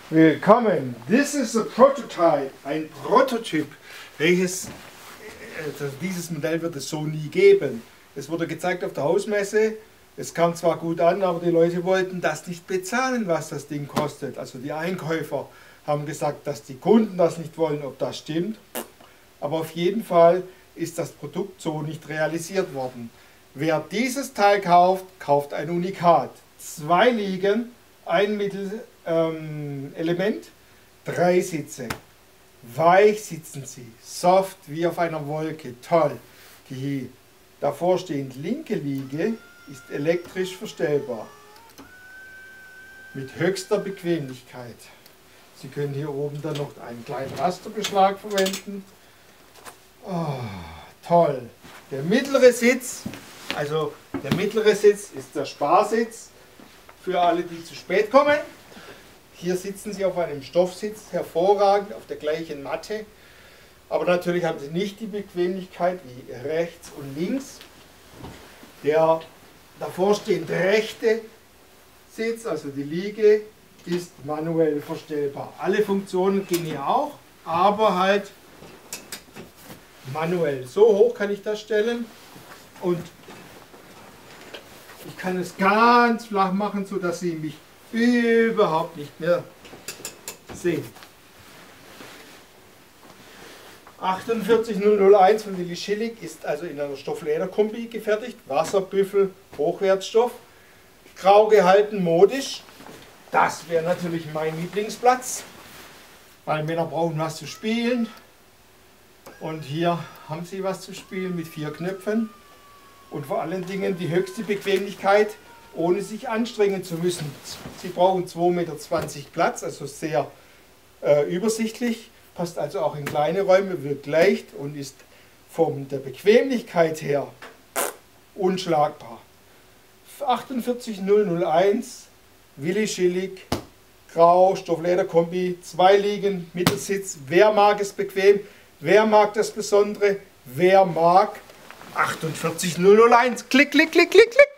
Willkommen. This is a prototype. Ein Prototyp. Dieses Modell wird es so nie geben. Es wurde gezeigt auf der Hausmesse. Es kam zwar gut an, aber die Leute wollten das nicht bezahlen, was das Ding kostet. Also die Einkäufer haben gesagt, dass die Kunden das nicht wollen, ob das stimmt. Aber auf jeden Fall ist das Produkt so nicht realisiert worden. Wer dieses Teil kauft, kauft ein Unikat. 2 Liegen, ein Mittelelement, 3 Sitze. Weich sitzen sie, soft wie auf einer Wolke, toll. Die davor stehende linke Liege ist elektrisch verstellbar. Mit höchster Bequemlichkeit. Sie können hier oben dann noch einen kleinen Rasterbeschlag verwenden. Oh, toll. Der mittlere Sitz ist der Sparsitz für alle, die zu spät kommen. Hier sitzen Sie auf einem Stoffsitz, hervorragend, auf der gleichen Matte. Aber natürlich haben Sie nicht die Bequemlichkeit wie rechts und links. Der davor stehende rechte Sitz, also die Liege, ist manuell verstellbar. Alle Funktionen gehen hier auch, aber halt manuell. So hoch kann ich das stellen und ich kann es ganz flach machen, sodass Sie mich überhaupt nicht mehr sehen. 48001 von Willi Schillig ist also in einer Stoff-Leder-Kombi gefertigt. Wasserbüffel, Hochwertstoff, grau gehalten, modisch. Das wäre natürlich mein Lieblingsplatz, weil Männer brauchen was zu spielen. Und hier haben Sie was zu spielen mit 4 Knöpfen und vor allen Dingen die höchste Bequemlichkeit, ohne sich anstrengen zu müssen. Sie brauchen 2,20 Meter Platz, also sehr übersichtlich, passt also auch in kleine Räume, wirkt leicht und ist von der Bequemlichkeit her unschlagbar. 48001, Willi Schillig, grau, Stoff-Leder-Kombi, 2 Liegen, Mittelsitz. Wer mag es bequem? Wer mag das Besondere? Wer mag 48001? Klick, klick, klick, klick, klick.